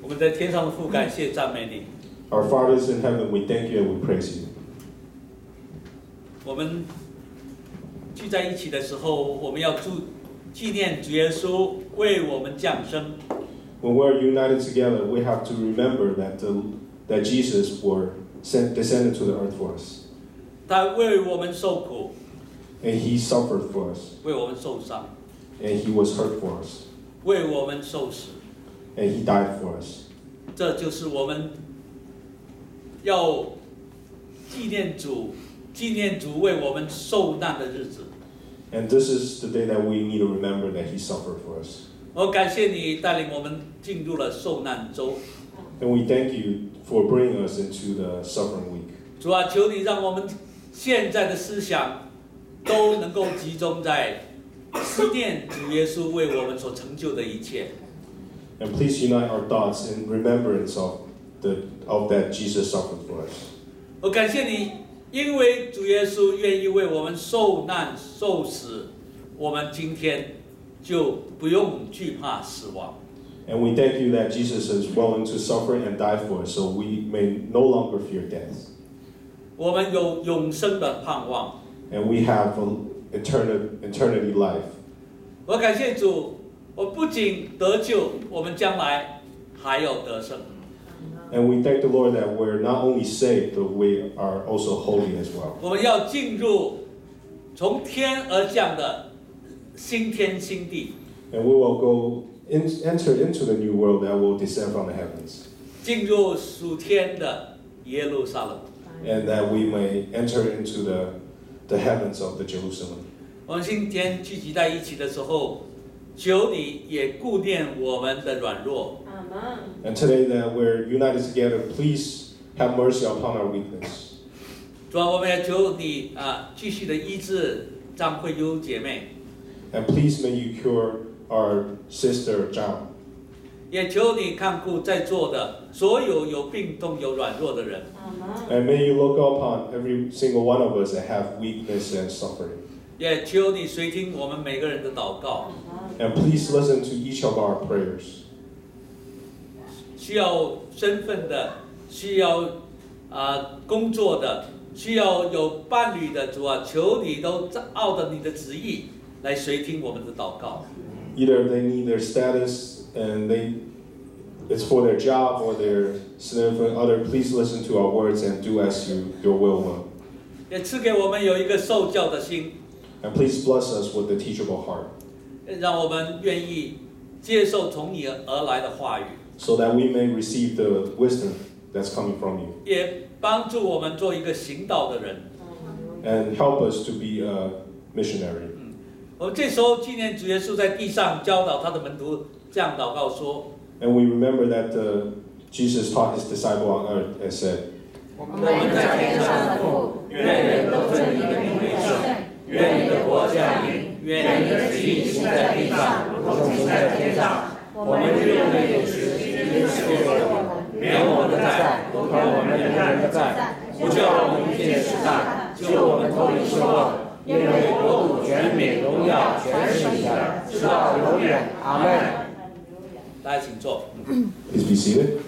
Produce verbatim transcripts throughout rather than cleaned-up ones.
我们在天上的父，感谢赞美你。 Our fathers in heaven, we thank you and we praise you. 我们聚在一起的时候，我们要祝纪念主耶稣为我们降生。 When we're united together, we have to remember that the, that Jesus were sent, descended to the earth for us. 他为我们受苦， And he suffered for us. 为我们受伤， And he was hurt for us. 为我们受死。 And he died for us. 这就是我们要纪念主、纪念主为我们受难的日子。 And this is the day that we need to remember that he suffered for us. 我感谢你带领我们进入了受难周。 And we thank you for bringing us into the suffering week. 主啊，求你让我们现在的思想都能够集中在思念主耶稣为我们所成就的一切。 And please unite our thoughts in remembrance of the of that Jesus suffered for us. 我感谢你，因为主耶稣愿意为我们受难受死，我们今天就不用惧怕死亡。 And we thank you that Jesus is willing to suffer and die for us, so we may no longer fear death. 我们有永生的盼望。 And we have an eternity, eternity life. 我感谢主，我不仅得救，我们将来还要得胜。 And we thank the Lord that we're not only saved, but we are also holy as well. 我们要进入从天而降的新天新地。 And we will go in, enter into the new world that will descend from the heavens. 进入属天的耶路撒冷。 And that we may enter into the, the heavens of the Jerusalem. 我们今天聚集在一起的时候，求你也顾念我们的软弱。 And today that we're united together, please have mercy upon our weakness. 主啊，我们也求你啊，继续的医治张慧优姐妹。 And please may you cure our sister Zhang. 也求你看顾在座的所有有病痛、有软弱的人。 And may you look upon every single one of us that have weakness and suffering. 也求你垂听我们每个人的祷告。 And please listen to each of our prayers. 需要身份的，需要啊、呃、工作的，需要有伴侣的，主啊，求你都照着你的旨意来垂听我们的祷告。 Either they need their status and they it's for their job or their significant other, please listen to our words and do as you, your will will. 也赐给我们有一个受教的心。 And please bless us with a teachable heart. 让我们愿意接受从你而来的话语。 So that we may receive the wisdom that's coming from you. 也帮助我们做一个行道的人。 And help us to be a missionary. 嗯，我们这时候纪念主耶稣在地上教导他的门徒，这样祷告说。 And we remember that uh, Jesus taught his disciple on earth and said, 我们在天上的父，愿人都尊你的名为圣，愿你的国降临，愿你的旨意行在地上，如同行在天上。我们日用的饮食，今日赐给我们，免我们的债，如同我们免人的债，不叫我们遇见试探，救我们脱离凶恶。因为国度、权柄、荣耀，全是你的，直到永远。阿门。 大家请坐。 Please be seated.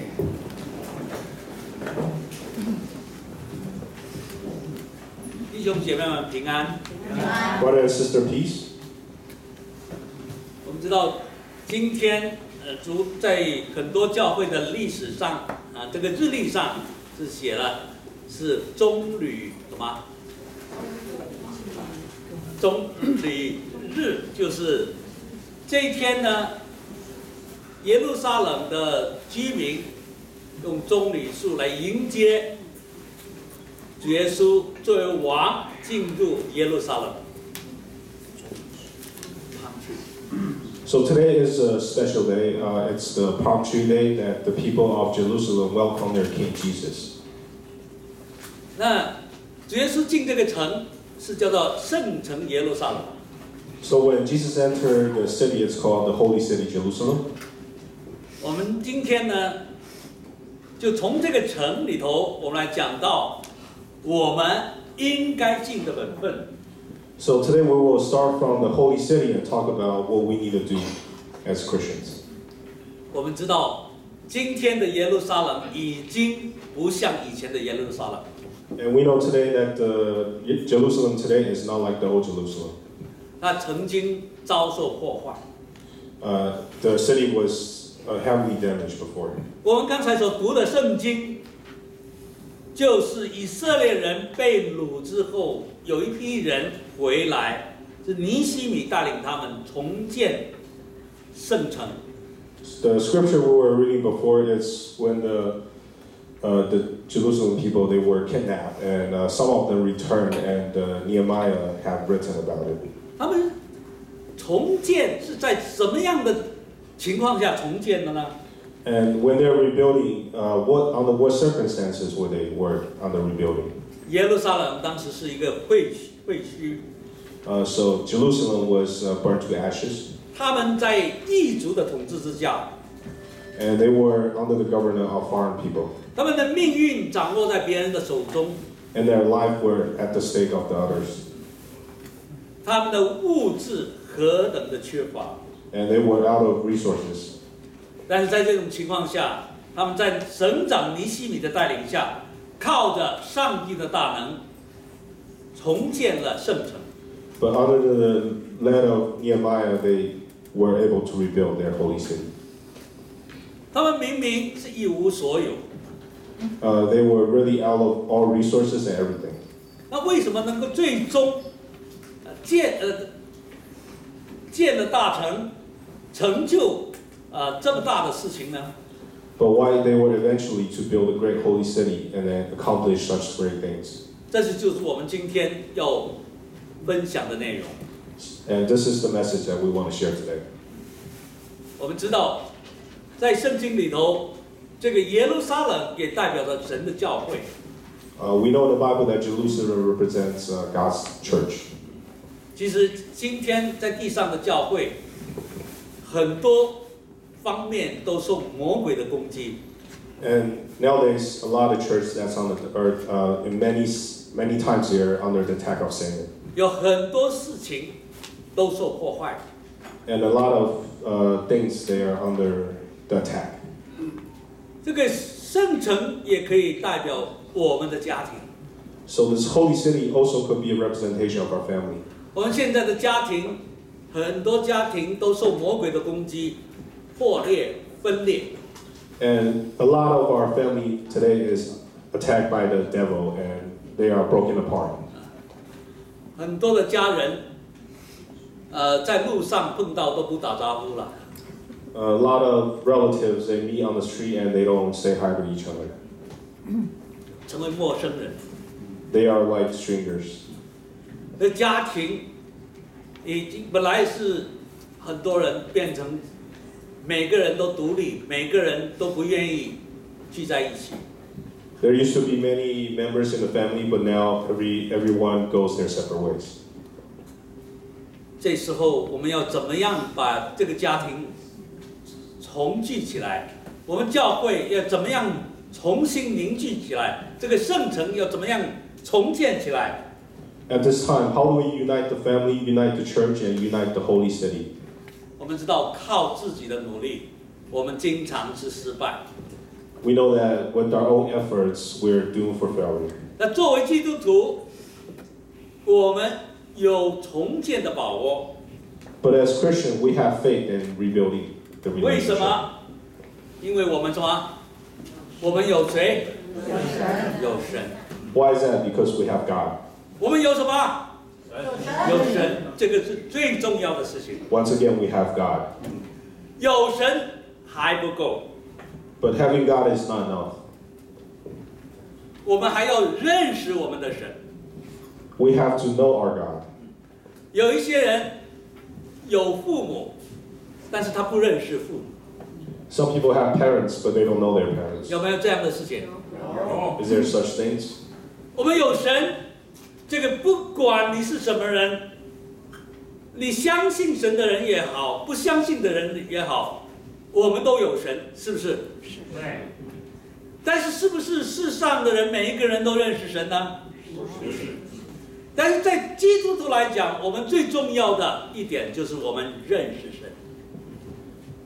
弟兄姐妹们平安。 Brother and sister, peace. 我们知道，今天呃，主在很多教会的历史上啊，这个日历上是写了是棕榈什么？棕榈日，就是这一天呢，耶路撒冷的居民用棕榈树来迎接主耶稣作为王进入耶路撒冷。 So today is a special day. Uh, it's the palm tree day that the people of Jerusalem welcome their King Jesus. 那主耶稣进这个城是叫做圣城耶路撒冷。 So when Jesus entered the city, it's called the Holy City, Jerusalem. 我们今天呢，就从这个城里头，我们来讲到我们应该尽的本分。 So today we will start from the Holy City and talk about what we need to do as Christians. 我们知道， 今天的耶路撒冷已经不像以前的耶路撒冷。 And we know today that uh, Jerusalem today is not like the old Jerusalem. 它曾经遭受破坏。 Uh, the city was uh, heavily damaged before. 我们刚才所读的圣经，就是以色列人被掳之后，有一批人回来，是尼希米带领他们重建圣城。 The scripture we were reading before is when the uh, the Jerusalem people they were kidnapped, and uh, some of them returned, and uh, Nehemiah had written about it. 他们重建是在什么样的情况下重建的呢？ And when they're rebuilding, uh, what under what circumstances were they work on the rebuilding? 耶路撒冷当时是一个废墟，废墟。 Uh, so Jerusalem was uh, burnt to ashes, 他们在异族的统治之下， and they were under the government of foreign people, 他们的命运掌握在别人的手中， and their life were at the stake of the others, 他们的物质何等的缺乏。 and they were out of resources. 但是在这种情况下，他们在省长尼希米的带领下，靠着上帝的大能，重建了圣城。 But under the lead of Nehemiah, they were able to rebuild their holy city. 他们明明是一无所有， Uh, they were really out of all resources and everything. 那为什么能够最终呃建呃建了大城，成就呃这么大的事情呢？ But why they were eventually to build a great holy city and then accomplish such great things. 这是就是我们今天要分享的内容。 And this is the message that we want to share today. 我们知道，在圣经里头，这个耶路撒冷也代表着神的教会。 Uh, we know in the Bible that Jerusalem represents uh, God's church. 其实今天在地上的教会，很多方面都受魔鬼的攻击。 And nowadays, a lot of churches that's on the earth, uh, in many many times they are under the attack of Satan. 有很多事情都受破坏。 And a lot of uh, things they are under the attack. 这个圣城也可以代表我们的家庭。 So this holy city also could be a representation of our family. 我们现在的家庭，很多家庭都受魔鬼的攻击，破裂、分裂。 And a lot of our family today is attacked by the devil and they are broken apart. 很多的家人，呃，在路上碰到都不打招呼了。 A lot of relatives, they meet on the street and they don't say hi to each other. 成为陌生人。 They are like strangers. 那家庭已经本来是很多人变成每个人都独立，每个人都不愿意聚在一起。 There used to be many members in the family, but now every everyone goes their separate ways. 这时候我们要怎么样把这个家庭重聚起来？我们教会要怎么样重新凝聚起来？这个圣城要怎么样重建起来？ At this time, how do we unite the family, unite the church, and unite the holy city? 我们知道靠自己的努力，我们经常是失败。 We know that with our own efforts, we're doomed for failure. 那作为基督徒，我们有重建的把握。 But as Christians, we have faith in rebuilding the 为什 relationship. 么？因为我们什么？我们有谁？有神。 Why is that? Because we have God. 我们有什么？有神，这个是最重要的事情。 Once again, we have God. 有神还不够， But having God is not enough. 我们还要认识我们的神。 We have to know our God. 有一些人有父母，但是他不认识父母， Some people have parents, but they don't know their parents. 有没有这样的事情？ Is there such things? 我们有神，这个不管你是什么人，你相信神的人也好，不相信的人也好，我们都有神，是不是？ 对。 但是是不是世上的人每一个人都认识神呢？不是。但是在基督徒来讲，我们最重要的一点就是我们认识神。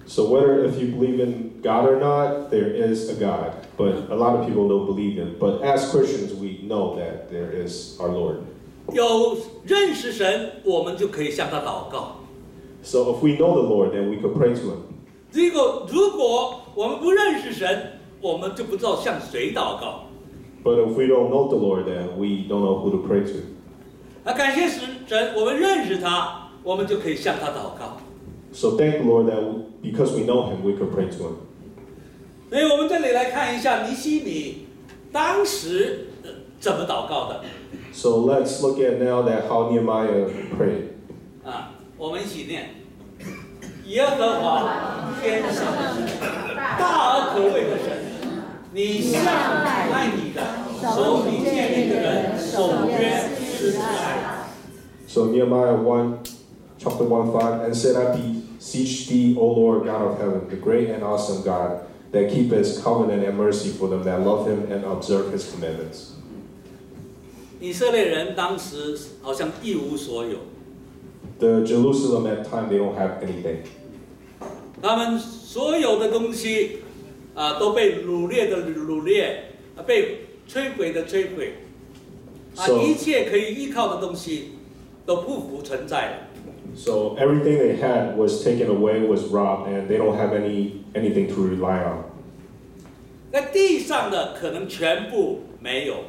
So whether if you believe in God or not, there is a God, but a lot of people don't believe him. But as Christians, we know that there is our Lord. 有认识神，我们就可以向他祷告。 So if we know the Lord, then we could pray to him. 这个如果我们不认识神，我们就不知道向谁祷告。 But if we don't know the Lord, then we don't know who to pray to. 啊，感谢神，神，我们认识他，我们就可以向他祷告。 So thank the Lord that we, because we know him, we could pray to him. 所以我们这里来看一下尼希米当时呃怎么祷告的 So let's look at now that how Nehemiah prayed. 啊，我们一起念：耶和华天上的神，大而可畏的神，你向爱你的、守你诫命的人守约施慈爱。 So Nehemiah one, chapter one five, and said, I beseech thee, O Lord God of heaven, the great and awesome God, that keepeth covenant and mercy for them that love him and observe his commandments. 以色列人当时好像一无所有， The Jerusalem at the time, they don't have anything. 他们所有的东西啊都被掳掠的掳掠，啊被摧毁的摧毁，啊 So- 一切可以依靠的东西都不复存在了。 So everything they had was taken away, was robbed, and they don't have any anything to rely on. 在地上的可能全部没有，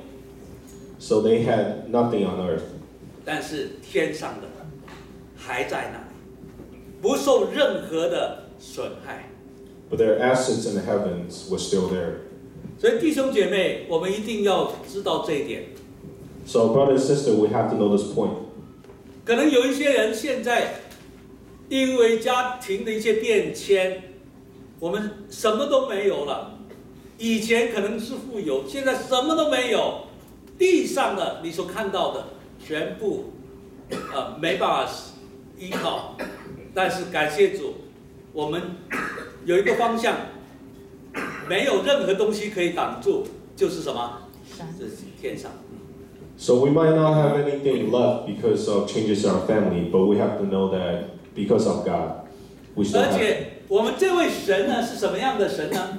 So they had nothing on earth. 但是天上的还在那里，不受任何的损害。 But their assets in the heavens were still there. 所以弟兄姐妹，我们一定要知道这一点。 So brother and sister, we have to know this point. 可能有一些人现在因为家庭的一些变迁，我们什么都没有了。以前可能是富有，现在什么都没有。地上的你所看到的全部，呃，没办法依靠。但是感谢主，我们有一个方向，没有任何东西可以挡住，就是什么？是天上。 So we might not have anything left because of changes in our family, but we have to know that because of God, we still 而 have. 且我们这位神呢是什么样的神呢？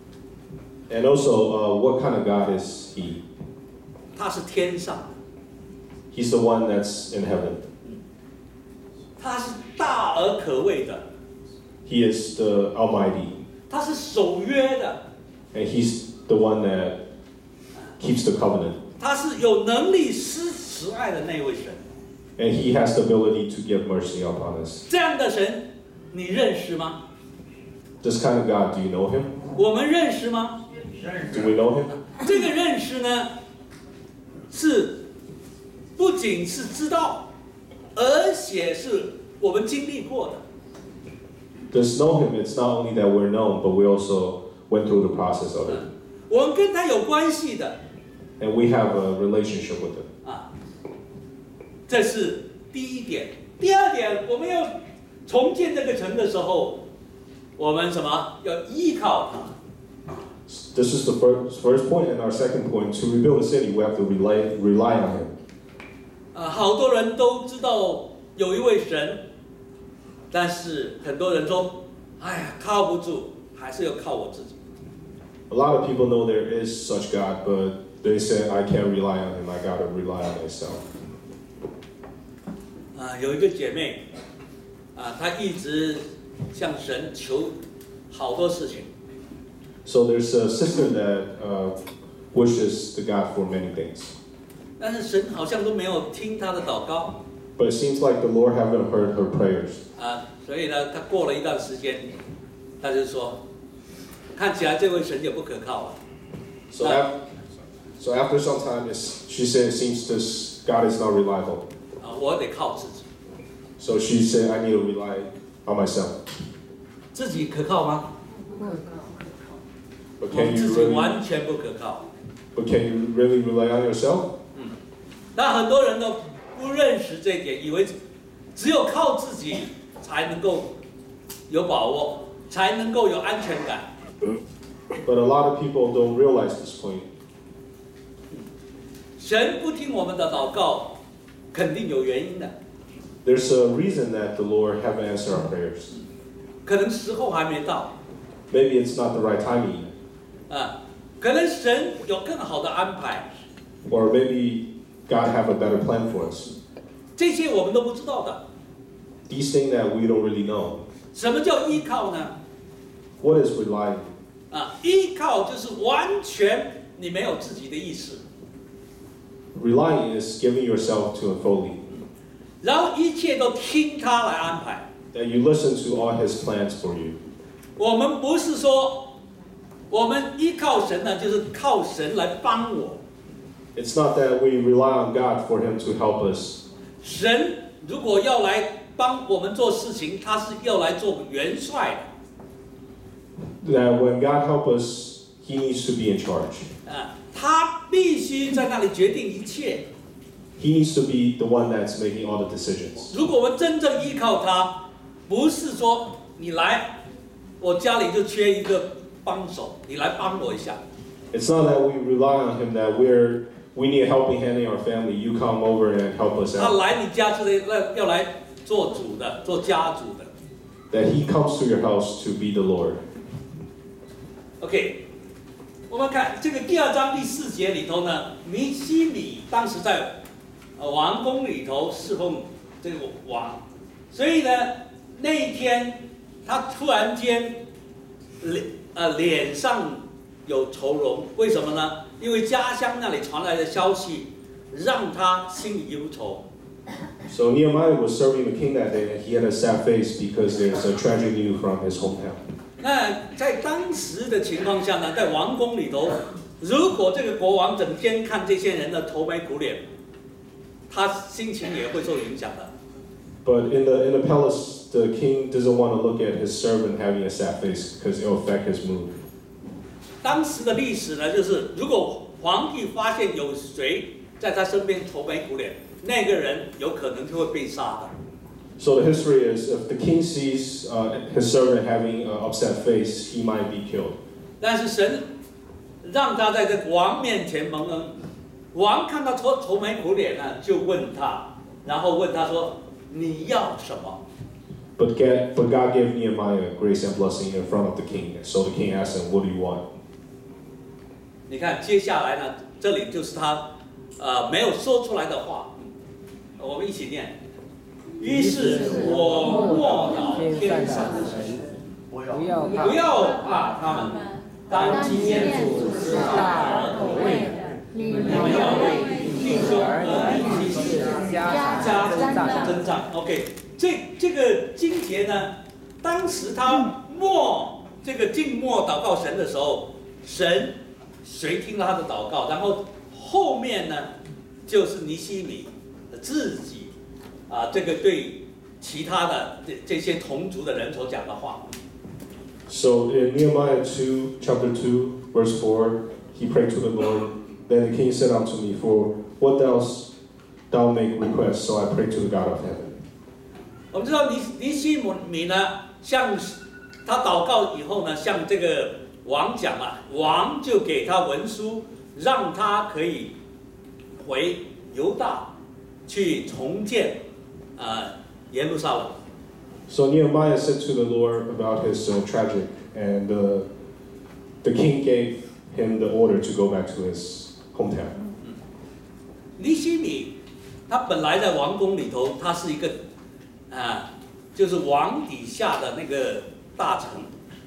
And also, uh, what kind of God is He? 他是天上的， He's the one that's in heaven. 他是大而可畏的， He is the Almighty, 他是守约的， and He's the one that keeps the covenant, 他是有能力施慈爱的那位神。 and He has the ability to give mercy upon us. 这样的神，你认识吗？ This kind of God, do you know Him? 我们认识吗？ Do we know Him? 这个认识呢，是不仅是知道，而且是我们经历过的。 Just know Him. It's not only that we're known, but we also went through the process of it, 我们跟他有关系的 and we have a relationship with Him. 啊，这是第一点。第二点，我们要重建这个城的时候，我们什么要依靠他。 This is the first, first point, and our second point: to rebuild a city, we have to rely rely on Him. 啊，好多人都知道有一位神，但是很多人说，哎呀，靠不住，还是要靠我自己。 A lot of people know there is such God, but they say, "I can't rely on Him. I gotta rely on myself." 啊，有一个姐妹，啊，她一直向神求好多事情， So there's a sister that uh, wishes to God for many things, 但是神好像都没有听她的祷告。 but it seems like the Lord haven't heard her prayers. 啊，所以呢，她过了一段时间，她就说，看起来这位神也不可靠了。 So, af- so after some time, it's, she said, "It seems this God is not reliable." 啊，我得靠自己， So she said, "I need to rely on myself." 自己可靠吗？ But 我们 can 自 you 己 really? 完全不可靠。 But can you really rely on yourself? 那很多人都不认识这一点，以为只有靠自己才能够有把握，才能够有安全感。 But a lot of people don't realize this point. 神不听我们的祷告，肯定有原因的。 There's a reason that the Lord haven't answered our prayers. 可能时候还没到， Maybe it's not the right timing, 啊，可能神有更好的安排， or maybe God have a better plan for us. 这些我们都不知道的。 These things that we don't really know. 什么叫依靠呢？ What is relying? 啊，依靠就是完全你没有自己的意识， Relying is giving yourself to Him fully. 然后一切都听他来安排。 That you listen to all His plans for you. 我们不是说我们依靠神呢，就是靠神来帮我。 It's not that we rely on God for Him to help us. 神如果要来帮我们做事情，他是要来做元帅的。 That when God help us, He needs to be in charge. 啊，他必须在那里决定一切。 He needs to be the one that's making all the decisions. 如果我们真正依靠他，不是说你来，我家里就缺一个帮手，你来帮我一下。 It's not that we rely on Him, that we're we need a helping hand in our family. You come over and help us 他 out. 来你家是来要来做主的，做家主的。 That He comes to your house to be the Lord. OK， 我们看这个第二章第四节里头呢，尼希米当时在呃王宫里头侍奉这个王，所以呢那一天他突然间脸呃脸上有愁容，为什么呢？因为家乡那里传来的消息让他心里忧愁。 So Nehemiah was serving the king that day, and he had a sad face because there's a tragic news from his hometown. 那在当时的情况下呢，在王宫里头，如果这个国王整天看这些人的愁眉苦脸，他心情也会受影响的。 But in the in the palace, the king doesn't want to look at his servant having a sad face because it'll affect his mood. 当时的历史呢，就是如果皇帝发现有谁在他身边愁眉苦脸，那个人有可能就会被杀的。 So the history is, if the king sees uh, his servant having an upset face, he might be killed. 但是神让他在这个王面前蒙恩，王看到愁愁眉苦脸呢，就问他，然后问他说：“你要什么？” But God, but God gave Nehemiah grace and blessing in front of the king. So the king asked him, "What do you want?" 你看，接下来呢，这里就是他呃没有说出来的话，我们一起念。于是我默祷天上的神， 不要怕， 不要怕他们，当今天主是大而可畏的，你们要为弟兄和弟兄加加增长。OK， 这这个经节呢，当时他默这个静默祷告神的时候，神谁听了他的祷告，然后后面呢，就是尼希米自己。 啊，这个对其他的这这些同族的人所讲的话。 So in Nehemiah two, chapter two, verse four, he prayed to the Lord. Then the king said unto me, "For what else thou make request?" So I prayed to the God of heaven. 我们知道尼尼希米呢，向他祷告以后呢，向这个王讲了，王就给他文书，让他可以回犹大去重建。 呃，耶路撒冷。 So Nehemiah said to the Lord about his uh, tragic, and uh, the king gave him the order to go back to his hometown. 尼希米，他本来在王宫里头，他是一个啊，就是王底下的那个大臣。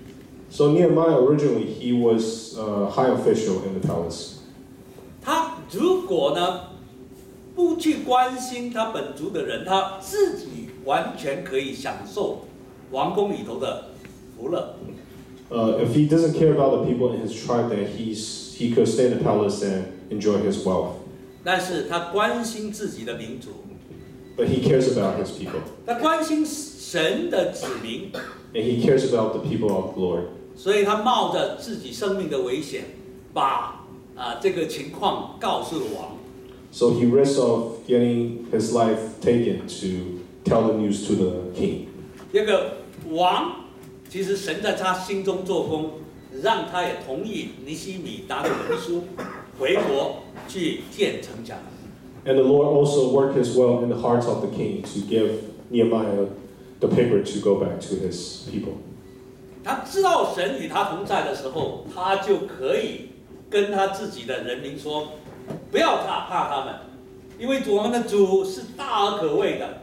So Nehemiah originally he was a high official in the palace. 他如果呢？ 不去关心他本族的人，他自己完全可以享受王宫里头的福乐。 Uh, if he doesn't care about the people in his tribe, then he's he could stay in the palace and enjoy his wealth. 但是他关心自己的民族， But he cares about his people, 他关心神的子民， and he cares about the people of the Lord. 所以他冒着自己生命的危险，把啊这个情况告诉了王。 So he risks of getting his life taken to tell the news to the king. 这个王其实神在他心中做工，让他也同意尼希米拿着文书回国去建城墙。 And the Lord also worked his will in the hearts of the king to give Nehemiah the paper to go back to his people. 他知道神与他同在的时候，他就可以跟他自己的人民说：不要怕怕他们，因为我们的主是大而可畏的。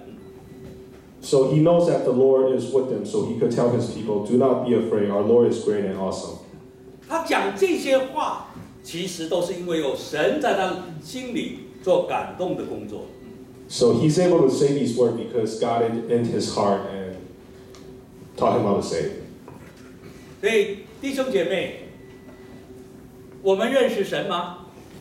So he knows that the Lord is with them, so he could tell his people, do not be afraid, our Lord is great and awesome. 他讲这些话，其实都是因为有神在他心里做感动的工作。 So he's able to say these words because God in, in his heart and taught him how to say it. 所以弟兄姐妹，我们认识神吗？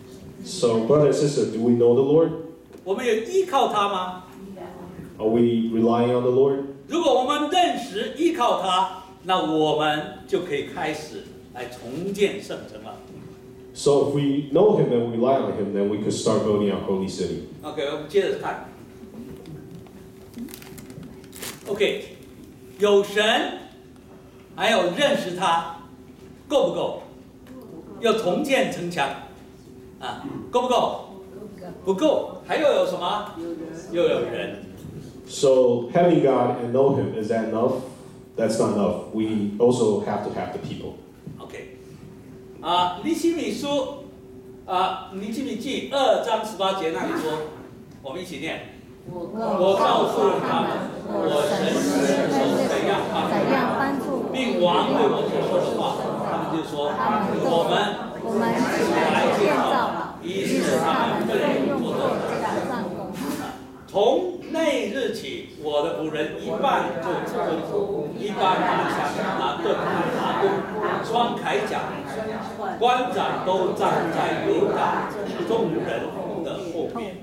So brother and sister, do we know the Lord? 我们有依靠他吗？ Are we relying on the Lord? 如果我们认识依靠他，那我们就可以开始来重建圣城了。 So if we know him and rely on him, then we could start building our holy city. OK， 我们接着看。OK， 有神，还有认识他，够不够？要重建城墙，啊，够不够？不够，还要有什么？又有人。 So having God and know him, is that enough? That's not enough. We also have to have the people. OK， 啊，尼希米书，啊，尼希米记二章十八节那里说，我们一起念。我告诉他们，我神是手怎样帮助，并王对我所说的话，他们就说，我们我们起来建造，于是他们便用作上工。 从那日起，我的仆人一半做quân服，一半拿枪、拿盾、拿弓、穿铠甲，官长都站在犹大众人的后面。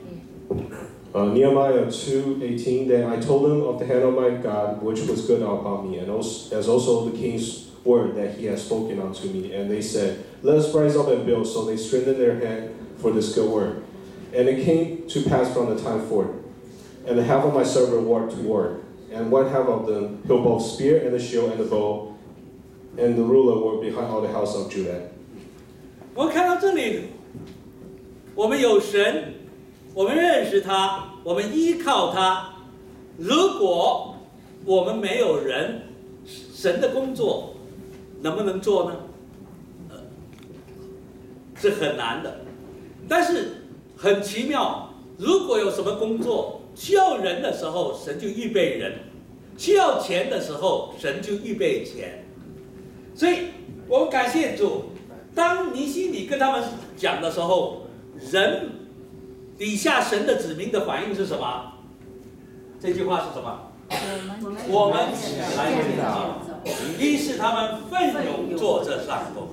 Uh, Nehemiah two eighteen. Then I told them of the hand of my God, which was good upon me, and also, as also the king's word that he has spoken unto me. And they said, let us rise up and build. So they strengthened their hand for this good work. And it came to pass from the time forth, and the half of my servant walked to work, and one half of them held both spear and the shield and the bow, and the ruler were behind all the house of Judah. 我们看到这里，我们有神，我们认识他，我们依靠他。如果我们没有人，神的工作能不能做呢？呃，是很难的。但是很奇妙，如果有什么工作需要人的时候，神就预备人；需要钱的时候，神就预备钱。所以我们感谢主。 当尼希米跟他们讲的时候，人底下神的子民的反应是什么？这句话是什么？我们起来建造。于是他们奋勇做这上工。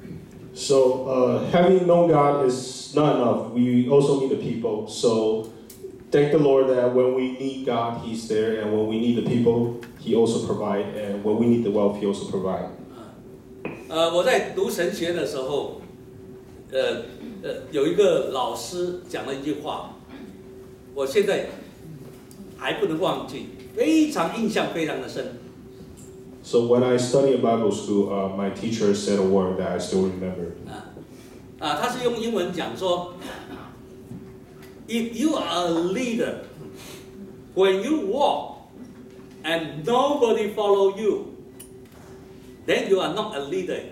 So uh, having known God is not enough. We also need the people. So thank the Lord that when we need God, He's there, and when we need the people, He also provide, and when we need the wealth, He also provide. 呃，我在读神学的时候，呃呃，有一个老师讲了一句话，我现在还不能忘记，非常印象非常的深。 So when I study in Bible school, uh, my teacher said a word that I still remember. 啊啊，他是用英文讲说 ，If you are a leader, when you walk and nobody follow you. Then you are not a leader.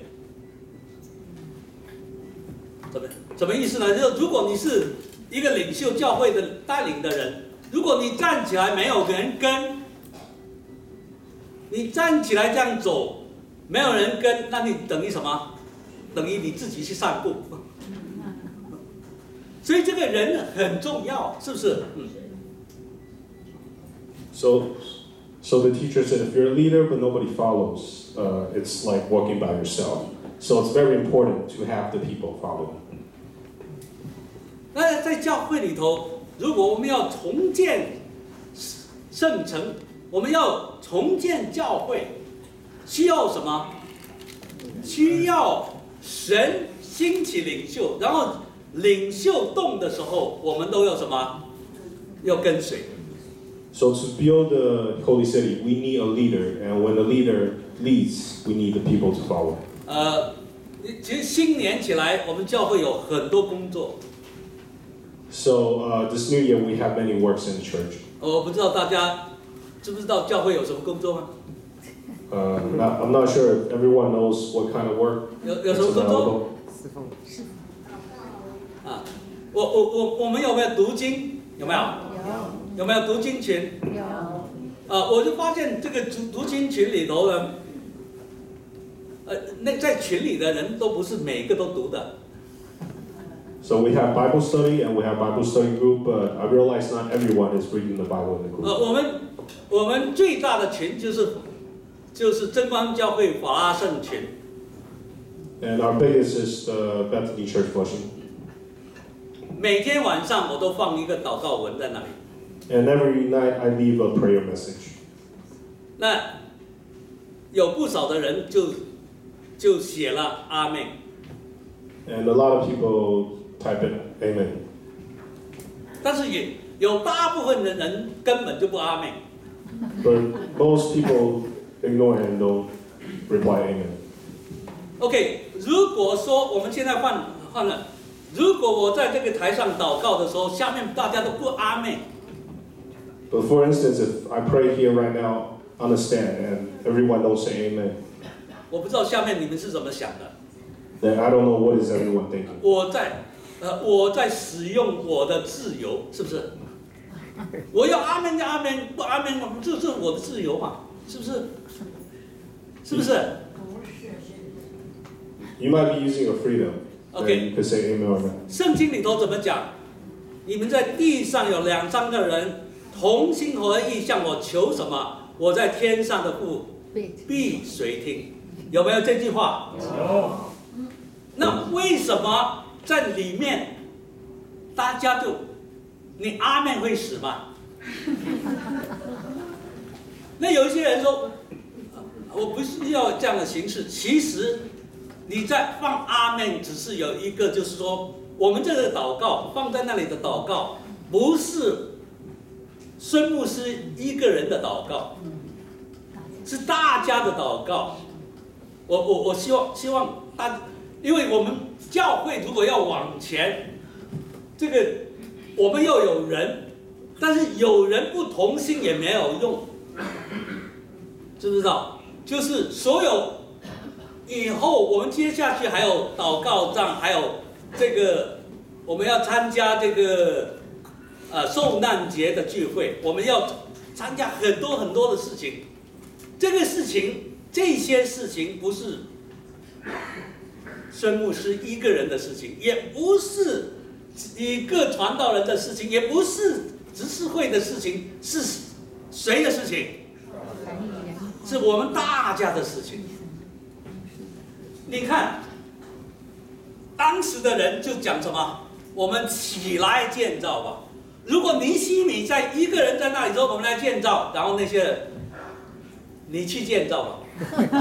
怎么怎么意思呢？就是如果你是一个领袖、教会的带领的人，如果你站起来没有人跟，你站起来这样走，没有人跟，那你等于什么？等于你自己去散步。所以这个人很重要，是不是？嗯。 So, so the teacher said, if you're a leader but nobody follows. Uh, it's like walking by yourself. So it's very important to have the people follow. 那在教会里头，如果我们要重建圣城，我们要重建教会，需要什么？需要神兴起领袖，然后领袖动的时候，我们都要什么？要跟随。 So to build the holy city, we need a leader, and when the leader leads, we need the people to follow. 呃，其实新年起来，我们教会有很多工作。 So uh, this new year, we have many works in the church. 我不知道大家知不知道教会有什么工作吗？ Uh, not, I'm not sure if everyone knows what kind of work 有有 is 什么工作？ available. 啊，我我我我们有没有读经？有没有？有没有读经群？ 有。 呃，我就发现这个读读经群里头呢，呃，那在群里的人都不是每个都读的。 So we have Bible study and we have Bible study group, but I realize not everyone is reading the Bible in the group. 呃，我们我们最大的群就是就是真光教会法拉盛群。 And our biggest is the Bethany Church Flushing. 每天晚上我都放一个祷告文在那里。 And every night I leave a prayer message. 那有不少的人就就写了阿妹。 And a lot of people type in Amen. 但是也有大部分的人根本就不阿妹。 But most people ignore it and don't reply Amen. OK， 如果说我们现在换换了，如果我在这个台上祷告的时候，下面大家都不阿妹， But for instance, if I pray here right now, understand, and everyone don't say Amen, 我不知道下面你们是怎么想的。 then I don't know what is everyone thinking. 我在呃我在使用我的自由，是不是？我要阿门就阿门，不阿门这是我的自由嘛，是不是？是不是？ You might be using your freedom. Okay. And you could say Amen or no. 圣经里头怎么讲？你们在地上有两三个人同心合意向我求什么，我在天上的父必随听。有没有这句话？有。那为什么在里面大家就你阿妹会死吗？那有一些人说，我不是要这样的形式，其实。 你在放阿门，只是有一个，就是说，我们这个祷告放在那里的祷告，不是孙牧师一个人的祷告，是大家的祷告。我我我希望希望大，因为我们教会如果要往前，这个我们要有人，但是有人不同心也没有用，知不知道？就是所有。 以后我们接下去还有祷告章，还有这个我们要参加这个呃受难节的聚会，我们要参加很多很多的事情。这个事情，这些事情不是孙牧师一个人的事情，也不是一个传道人的事情，也不是执事会的事情，是谁的事情？是我们大家的事情。 你看，当时的人就讲什么？我们起来建造吧。如果尼希米在一个人在那里说我们来建造，然后那些人，你去建造吧。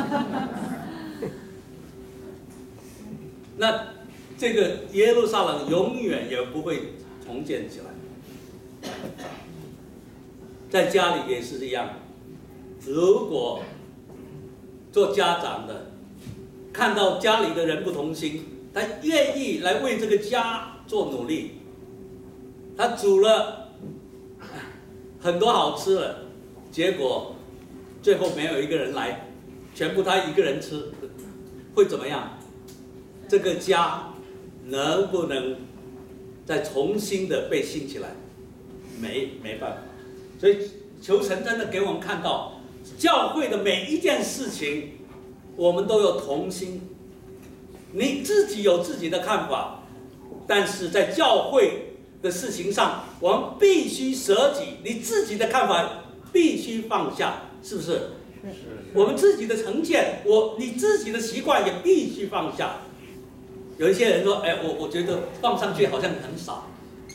那这个耶路撒冷永远也不会重建起来。在家里也是一样，如果做家长的。 看到家里的人不同心，他愿意来为这个家做努力。他煮了很多好吃的，结果最后没有一个人来，全部他一个人吃，会怎么样？这个家能不能再重新的被兴起来？没没办法。所以求神真的给我们看到，教会的每一件事情。 我们都有同心，你自己有自己的看法，但是在教会的事情上，我们必须舍己，你自己的看法必须放下，是不是？是。我们自己的成见，我你自己的习惯也必须放下。有一些人说，哎，我我觉得放上去好像很少。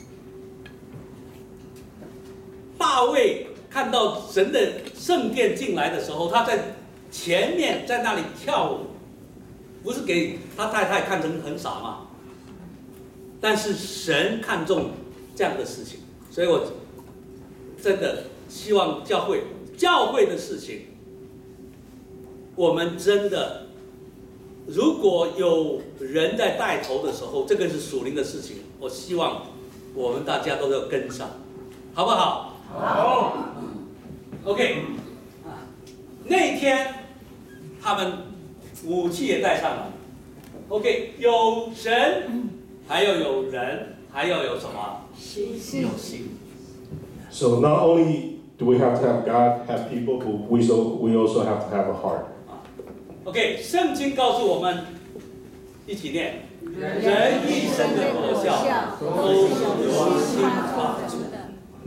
大卫看到神的圣殿进来的时候，他在。 前面在那里跳舞，不是给他太太看成很傻吗？但是神看重这样的事情，所以我真的希望教会教会的事情，我们真的如果有人在带头的时候，这个是属灵的事情，我希望我们大家都要跟上，好不好？好。 OK， 啊，那一天他们武器也带上了。OK， 有神，还要有人，还要有什么？有心。 So not only do we have to have God, have people, but we so we also have to have a heart. OK， 圣经告诉我们，一起念：人一生的果效都是由心发出的。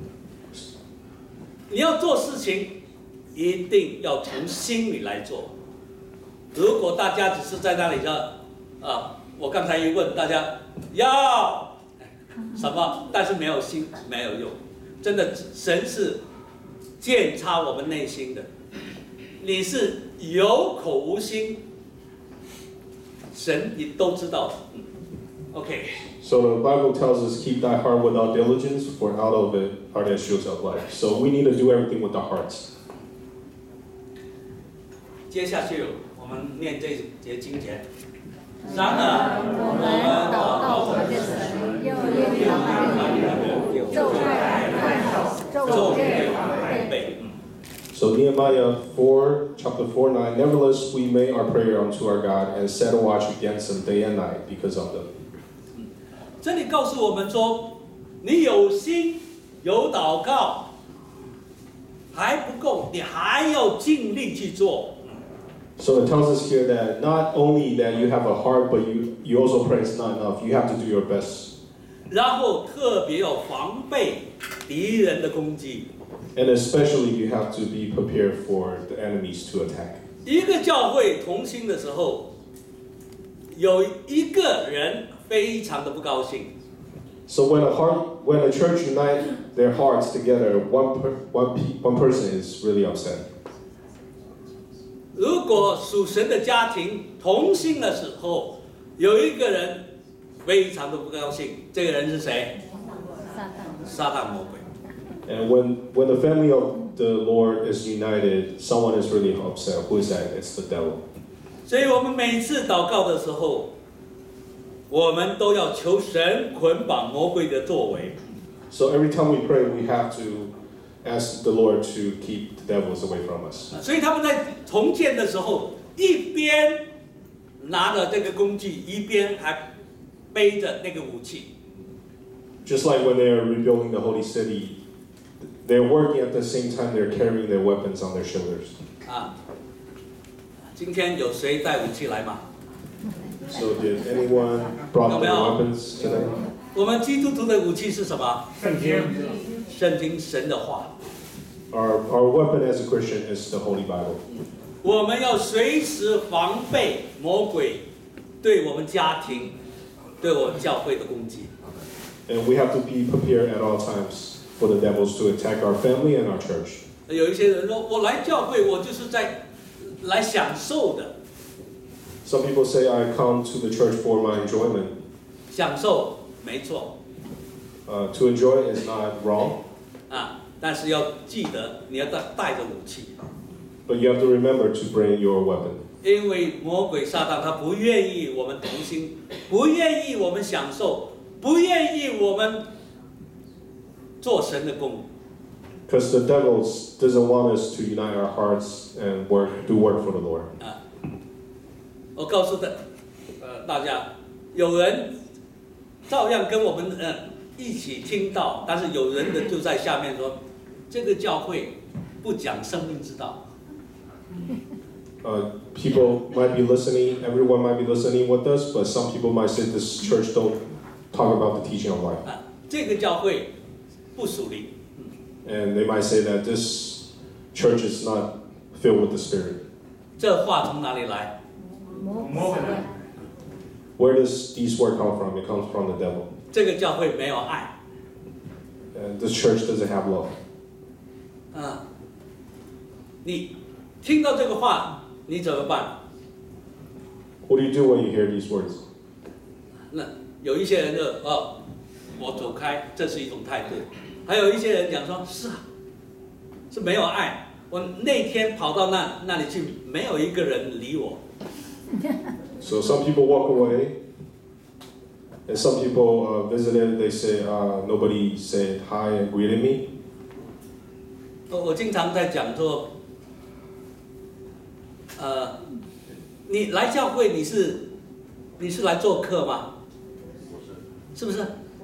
你要做事情，一定要从心里来做。如果大家只是在那里说，啊，我刚才一问大家要什么，但是没有心，没有用。真的，神是鉴察我们内心的。你是有口无心，神你都知道的。OK。 So the Bible tells us, keep thy heart without diligence, for out of it are the issues of life. So we need to do everything with our hearts. 接下去我们念这节经节。然而，我们祷告我们的神，又因他们咒詛看守，咒诅背。 So Nehemiah four, chapter four, nine. Nevertheless, we made our prayer unto our God and set a watch against them day and night because of them. 这里告诉我们说，你有心有祷告还不够，你还要尽力去做。 So it tells us here that not only that you have a heart, but you, you also pray it's not enough. You have to do your best. 然后特别要防备敌人的攻击。 And especially you have to be prepared for the enemies to attack. 一个教会同心的时候，有一个人非常的不高兴。 So when a heart, when a church unite their hearts together, one per, one pe, one person is really upset. 如果属神的家庭同心的时候，有一个人非常的不高兴，这个人是谁？撒旦魔鬼。 And when when the family of the Lord is united, someone is really upset. Who is that? It's the devil. 所以我们每次祷告的时候，我们都要求神捆绑魔鬼的作为。 So every time we pray, we have to ask the Lord to keep the devils away from us. 所以他们在重建的时候，一边拿着这个工具，一边还背着那个武器。 Just like when they are rebuilding the holy city, they're working at the same time they're carrying their weapons on their shoulders. 啊，今天有谁带武器来吗？ So did anyone brought their weapons today? 我们基督徒的武器是什么？ 圣经。 圣经神的话。 Our our weapon as a Christian is the Holy Bible. 我们要随时防备魔鬼对我们家庭、对我们教会的攻击。 And we have to be prepared at all times for the devils to attack our family and our church. 有一些人说，我来教会，我就是在来享受的。 Some people say I come to the church for my enjoyment. 享受没错。 Uh, to enjoy is not wrong. 啊，但是要记得你要带带着武器。 But you have to remember to bring your weapon. 因为魔鬼撒旦他不愿意我们同心，不愿意我们享受，不愿意我们做神的工。 Because the devil doesn't want us to unite our hearts and work, do work for the Lord. 啊，我告诉大呃大家，有人照样跟我们呃一起听到，但是有人的就在下面说，这个教会不讲生命之道。 Uh, people might be listening, everyone might be listening with us, but some people might say this church don't talk about the teaching of life. 啊，这个教会不属灵。 And they might say that this church is not filled with the Spirit. 这话从哪里来？ Where does these words come from? It comes from the devil. 这个教会没有爱。 And this church doesn't have love. 啊，你听到这个话，你怎么办？ What do you do when you hear these words? 那有一些人就哦，我走开，这是一种态度。还有一些人讲说，是啊，是没有爱。我那天跑到那那里去，没有一个人理我。 So some people walk away, and some people uh, visited. They say uh, nobody said hi and greeted me. 我我经常在讲说，呃，你来教会你是你是来做客吗？是不是？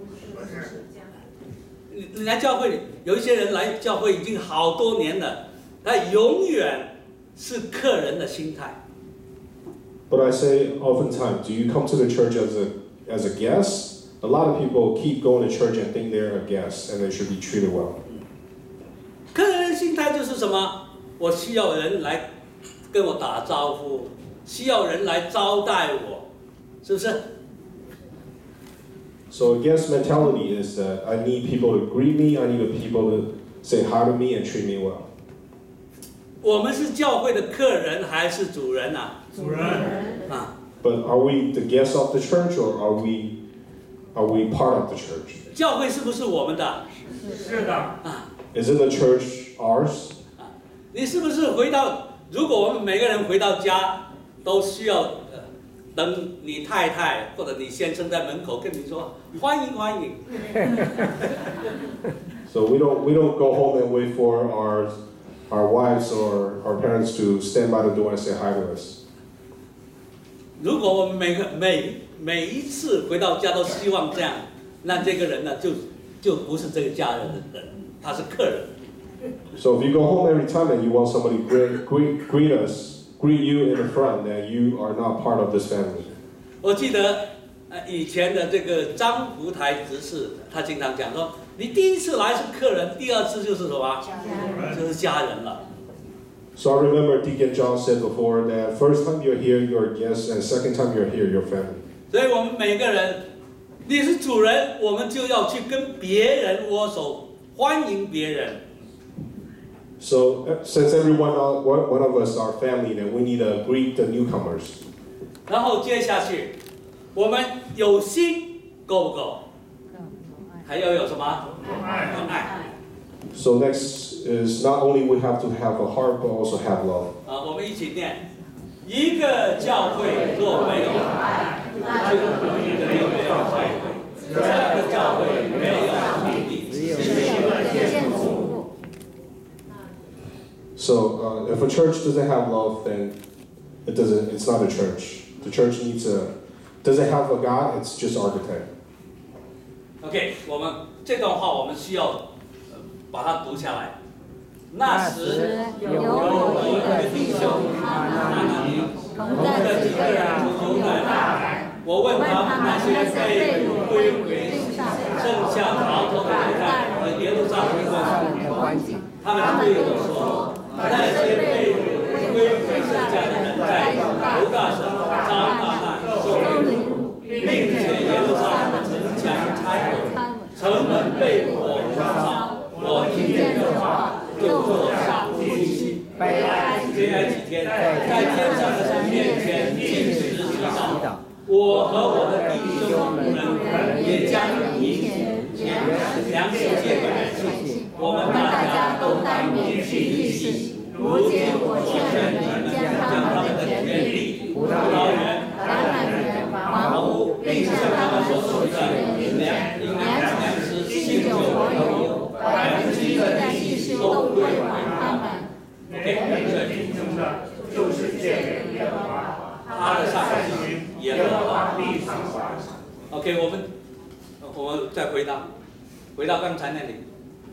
你你来教会，有一些人来教会已经好多年了，他永远是客人的心态。 But I say oftentimes, do you come to the church as a as a guest? A lot of people keep going to church and think they're a guest and they should be treated well. 客人心态就是什么？我需要人来跟我打招呼，需要人来招待我，是不是？ So a guest mentality is that I need people to greet me, I need people to say hi to me and treat me well. 我们是教会的客人还是主人啊？ 主人啊， But are we the guests of the church or are we are we part of the church? 教会是不是我们的？ 是的， 啊 Isn't the church ours? 啊，你是不是回到？如果我们每个人回到家，都需要呃等你太太或者你先生在门口跟你说欢迎欢迎。 So we don't we don't go home and wait for our our wives or our parents to stand by the door and say hi to us. 如果我们每个每每一次回到家都希望这样，那这个人呢就就不是这个家人的人，他是客人。 So if you go home every time and you want somebody to greet, greet, greet us, greet you in the front, then you are not part of this family. 我记得呃以前的这个张福台执事，他经常讲说，你第一次来是客人，第二次就是什么？就是家人了。 So I remember Deacon John said before that first time you're here, you're a guest, and second time you're here, you're family. 所以我们每个人，你是主人，我们就要去跟别人握手，欢迎别人。 So uh, since everyone, uh, one one of us are family, then we need to greet the newcomers. 然后接下去，我们有心够不够？还要有什么？有爱。 So next is not only we have to have a heart, but also have love. 啊，我们一起念：一个教会若没有爱，就不一个没有教会；两个教会没有上帝，只有建筑。 So uh, if a church doesn't have love, then it doesn't. It's not a church. The church needs a. Doesn't have a God. It's just architect. OK， 我们这段话我们需要呃把它读下来。那时有我一个弟兄哈拿尼同着几个人从犹大来，我问他们那些被掳归回剩下逃脱的犹太人和耶路撒冷的关系，他们对我说，那些被掳归回剩下的人在犹大省遭大难受凌辱，并且耶路撒冷城墙拆毁，城门被火烧。我听见这话，就坐下呼吸，悲哀悲哀几天，在天上的神面前禁食祈祷。我和我的弟兄们也将以前粮食借给百姓，我们大家都当免去利息。如今我劝你们将他们的田地、葡萄园、橄榄园、房屋，并向他们所属的银两、银两、粮食、新酒和油，百分之一的利息都归还他们。OK， 这里就是借给耶和华，他的上级耶和华必偿还。OK， 我们我们再回到回到刚才那里，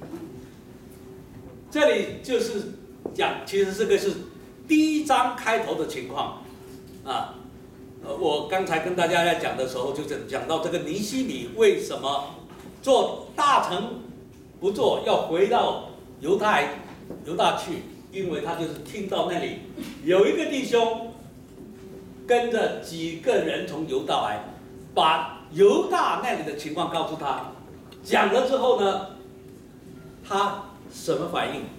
这里就是讲，其实这个是第一章开头的情况啊。呃，我刚才跟大家在讲的时候，就是讲到这个尼希米为什么做大臣不做，要回到犹太犹大去，因为他就是听到那里有一个弟兄跟着几个人从犹大来，把犹大那里的情况告诉他，讲了之后呢，他什么反应？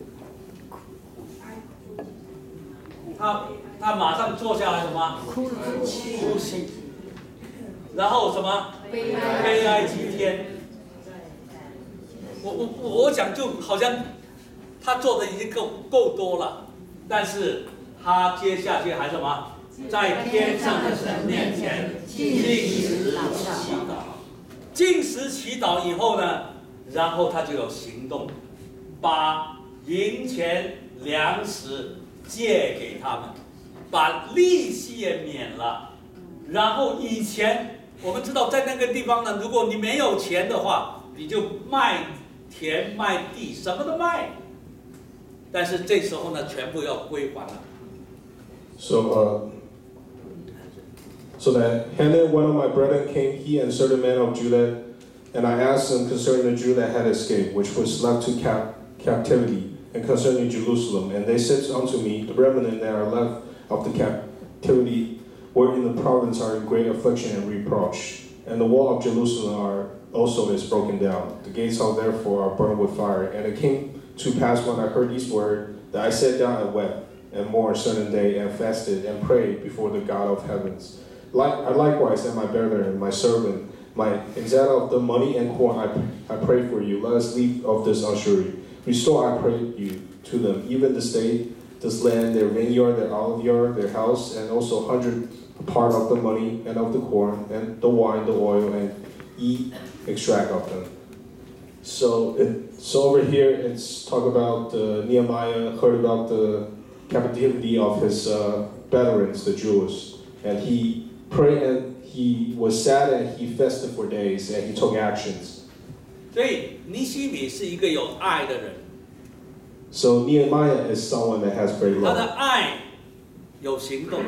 他他马上坐下来什么？哭泣，哭泣，然后什么？悲哀，悲哀几天。我我我我想就好像他做的已经够够多了，但是他接下去还什么？在天上的神面前禁食祈祷，禁食祈祷以后呢，然后他就有行动，把银钱粮食借给他们，把利息也免了。然后以前我们知道，在那个地方呢，如果你没有钱的话，你就卖田卖地，什么都卖。但是这时候呢，全部要归还了。 So, uh, so that Hanan, one of my brethren, came, he and certain men of Judah, and I asked them concerning the Jew that had escaped, which was left to cap- captivity, and concerning Jerusalem. And they said unto me, the remnant that are left of the captivity were in the province are in great affliction and reproach. And the wall of Jerusalem are also is broken down. The gates are therefore are burned with fire. And it came to pass when I heard these words, that I sat down and wept, and mourned a certain day, and fasted, and prayed before the God of heavens. Like, I likewise and my brethren, my servant, my exile of the money and corn, I, I pray for you. Let us leave of this usury. Restore, I pray you, to them, even this day, this land, their vineyard, their olive yard, their house, and also hundred part of the money, and of the corn, and the wine, the oil, and eat, extract of them. So, it, so over here, it's talk about uh, Nehemiah heard about the captivity of his uh, veterans, the Jews, and he prayed and he was sad and he fasted for days and he took actions. 所以尼希米是一个有爱的人， So Nehemiah is someone that has great 他的 love, 爱有行动，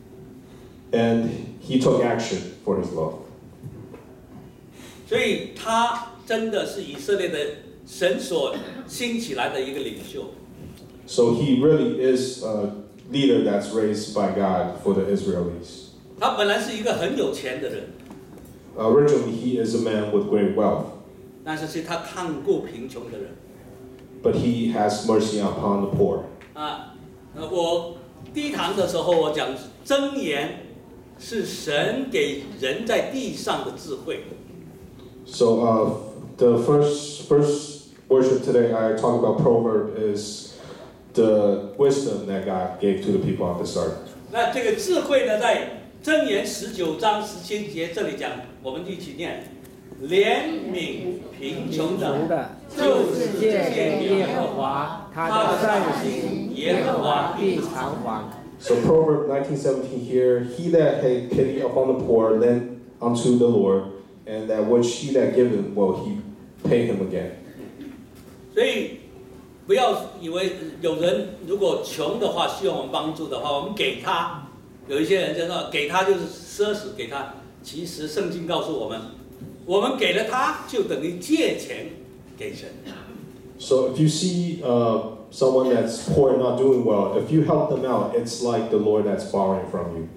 and he took action for his love. 所以他真的是以色列的神所兴起来的一个领袖。 So he really is a leader that's raised by God for the Israelis. 他本来是一个很有钱的人， Originally, he is a man with great wealth, 但是是他看顾贫穷的人。 but he has mercy upon the poor. 啊，呃，我第一堂的时候我讲箴言是神给人在地上的智慧。 So uh, the first first worship today I talk about proverb is the wisdom that God gave to the people at the start. 那这个智慧呢，在箴言十九章十七节这里讲，我们一起念：怜悯贫穷的，就是借给耶和华，他的善行耶和华必偿还。 So Proverb nineteen seventeen here, he that had pity upon the poor lend unto the Lord, and that which he that giveth will he pay him again. 所以不要以为有人如果穷的话，需要我们帮助的话，我们给他。有一些人就说给他就是奢侈给他，其实圣经告诉我们，我们给了他就等于借钱给神。 So if you see uh, someone that's poor and not doing well, if you help them out, it's like the Lord that's borrowing from you.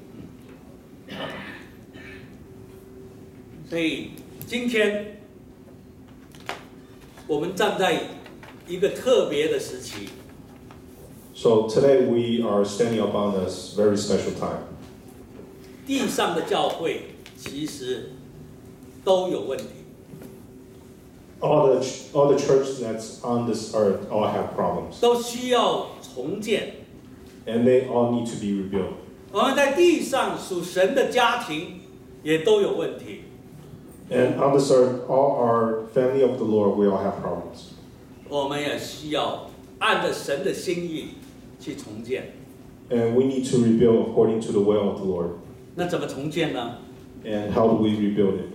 所以今天我们站在一个特别的时期， So today we are standing upon this very special time. 地上的教会其实都有问题。 All the ch- all the churches that's on this earth all have problems, 都需要重建。 and they all need to be rebuilt. 我们在地上属神的家庭也都有问题。 And on this earth, all our family of the Lord, we all have problems. 我们也需要按着神的心意去重建。 And we need to rebuild according to the will of the Lord. 那怎么重建呢？ And how do we rebuild it?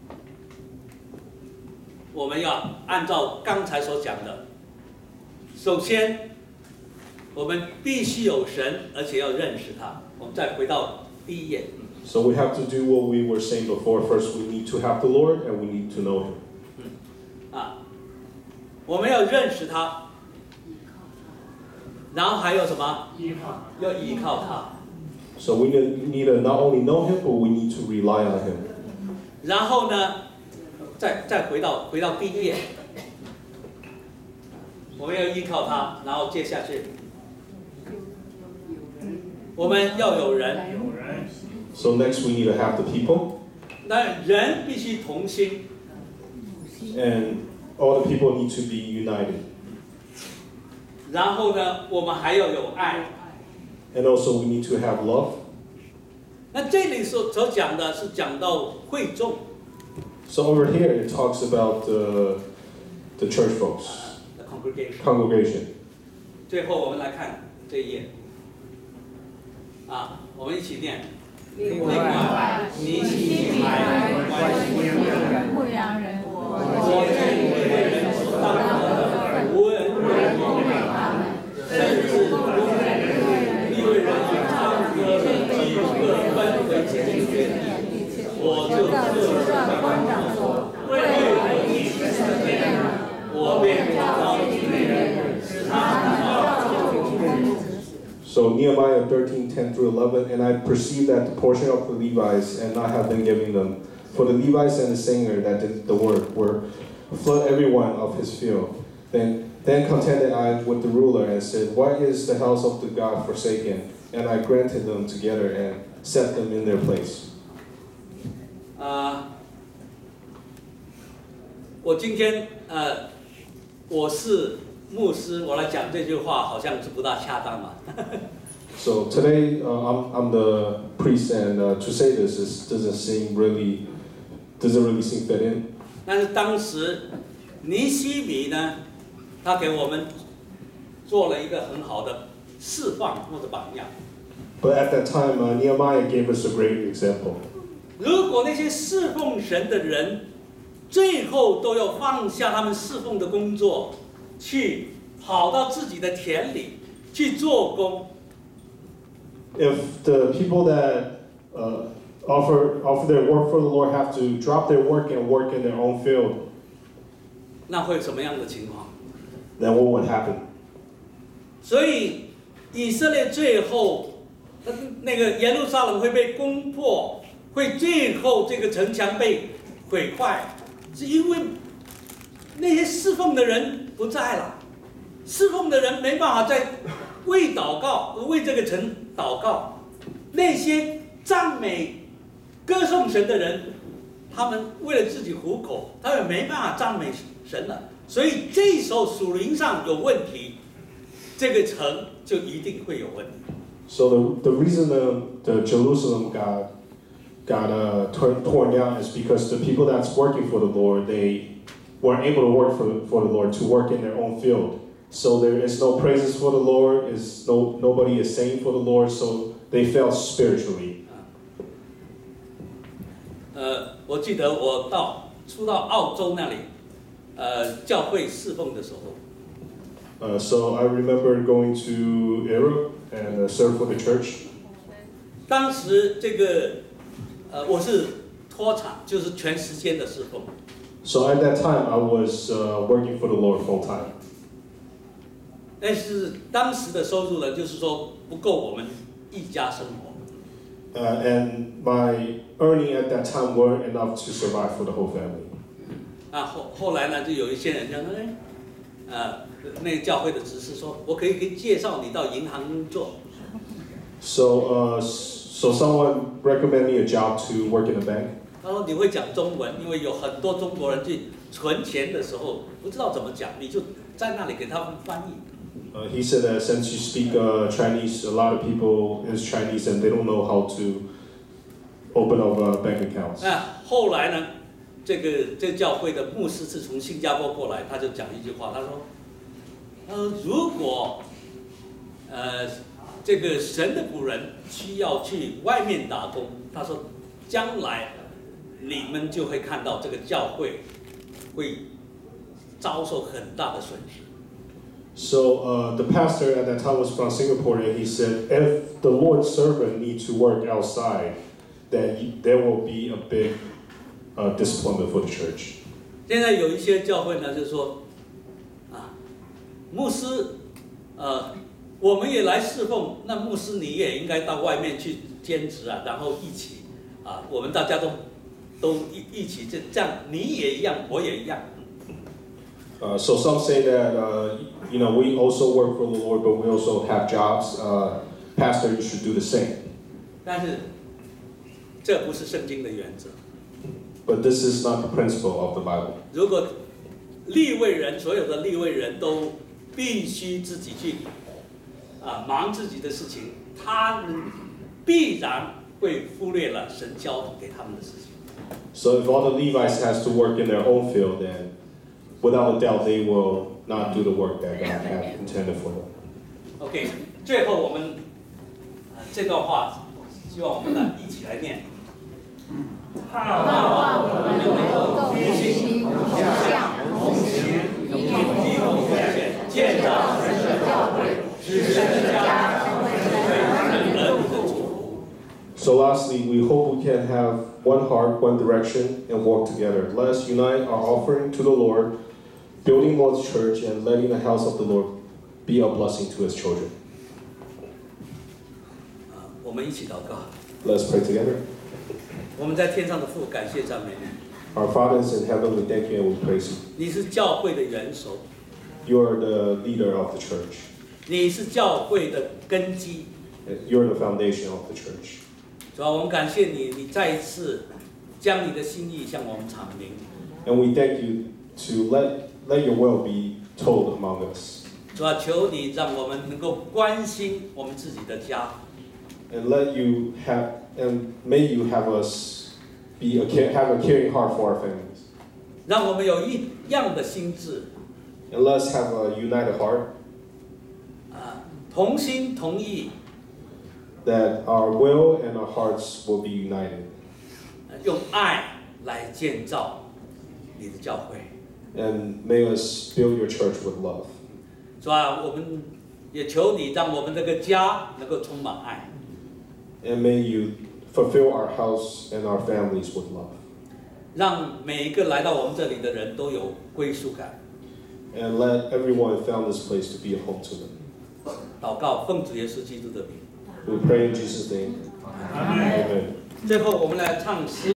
我们要按照刚才所讲的，首先，我们必须有神，而且要认识他。我们再回到第一页， So we have to do what we were saying before. First, we need to have the Lord, and we need to know Him. 啊，我们要认识他，然后还有什么？要依靠他， So we need need to not only know Him, but we need to rely on Him. 然后呢，再再回到回到第一页，我们要依靠他，然后接下去，我们要有人。 So next, we need to have the people, 那人必须同心， and all the people need to be united. 然后呢，我们还要有爱。 And also, we need to have love. 那这里所所讲的是讲到会众， So over here, it talks about the the church folks, the congregation。 congregation. 最后我们来看这一页，啊，我们一起念。另外，尼希米人关系牧羊人， 我愿意为人所当得无人恭维他们，甚至不愿利未人唱歌的几个分为前决定，我就这样官长说，为了你是什么样，我便召集人，使他们照着公子。 So Nehemiah thirteen, ten through eleven, and I perceive that the portion of the Levites and I have been giving them, for the Levites and the singer that did the work were flood everyone of his field. Then then contended I with the ruler and said, why is the house of the God forsaken? And I granted them together and set them in their place. 啊、我今天呃，我是牧师，我来讲这句话好像是不大恰当嘛。 So today uh, I'm I'm the priest, and uh, to say this is, doesn't seem really doesn't really seem fit in. 但是当时尼希米呢，他给我们做了一个很好的示范或者榜样。 But at that time, uh, Nehemiah gave us a great example. 如果那些侍奉神的人，最后都要放下他们侍奉的工作，去跑到自己的田里去做工。 If the people that uh, offer offer their work for the Lord have to drop their work and work in their own field, 那会什么样的情况？ then what would happen? 所以以色列最后，那个耶路撒冷会被攻破，会最后这个城墙被毁坏，是因为那些侍奉的人不在了，侍奉的人没办法再为祷告为这个城祷告，那些赞美歌颂神的人，他们为了自己糊口，他们没办法赞美神了，所以这时候属灵上有问题，这个城就一定会有问题。 So the the reason the, the Jerusalem got got uh, torn, torn down is because the people that's working for the Lord, they weren't able to work for for the Lord, to work in their own field. So there is no praises for the Lord, is no nobody is saying for the Lord, so they fell spiritually. 呃，我记得我到出到澳洲那里，呃，教会侍奉的时候， Uh, so I remember going to Europe and uh, serve for the church. 当时这个呃，我是脱产，就是全时间的侍奉。 So at that time, I was uh, working for the Lord full time. 但是当时的收入呢，就是说不够我们一家生活。 Uh, and my earning at that time weren't enough to survive for the whole family. 啊，后后来呢，就有一些人就说，哎，呃，那个教会的执事说，我可以给介绍你到银行工作。 So, uh, so someone recommended me a job to work in a bank. 他说你会讲中文，因为有很多中国人去存钱的时候不知道怎么讲，你就在那里给他们翻译。 Uh, he said that since you speak uh, Chinese, a lot of people is Chinese and they don't know how to open up uh, bank accounts. 那后来呢，这个这教会的牧师是从新加坡过来，他就讲一句话，他说，呃，如果呃这个神的仆人需要去外面打工，他说，将来你们就会看到这个教会会遭受很大的损失。 So uh, the pastor at that time was from Singapore, and he said, if the Lord's servant needs to work outside, then he, there will be a big uh, disappointment for the church. 现在有一些教会呢，就是说，啊，牧师，呃，我们也来侍奉，那牧师你也应该到外面去兼职啊，然后一起，啊，我们大家都都一一起这这样，你也一样，我也一样。 Uh, so some say that uh, you know we also work for the Lord, but we also have jobs. Uh, Pastor, you should do the same. 但是这不是圣经的原则。 But this is not the principle of the Bible. 如果利未人所有的利未人都必须自己去啊忙自己的事情，他们必然会忽略了神交给他们的事情。 So if all the Levites has to work in their own field, then without a doubt they will not do the work that God has intended for them. OK， 最后我们、呃、这段话，希望我们呢一起来念。 盼望我们能够同心同向同行，一同奉献，建造神的教会，使神的家成为人人的祝福。 So lastly, we hope we can have one heart, one direction, and walk together. Let us unite our offering to the Lord, building Lord's church, and letting the house of the Lord be a blessing to His children. 啊，我们一起祷告。 Let us pray together. 我们在天上的父，感谢赞美你。 Our Father is in heaven, we thank you and we praise you. 你是教会的元首， You are the leader of the church. 你是教会的根基。 You're the foundation of the church. 主啊，我们感谢你，你再一次将你的心意向我们阐明。 And we thank you to let, let your will be told among us. 主啊，求你让我们能够关心我们自己的家。 And let you have, and may you have us be a, have a caring heart for our families. 让我们有一样的心智， And let us have a united heart. 啊，同心同意， That our will and our hearts will be united. 用爱来建造你的教会。 And may us build your church with love. 主啊，我们也求你让我们这个家能够充满爱。 And may you fulfill our house and our families with love. 让每一个来到我们这里的人都有归属感。 And let everyone found this place to be a home to them. 祷告，奉主耶稣基督的名。 We pray in Jesus' name. Amen. 最后，我们来唱诗。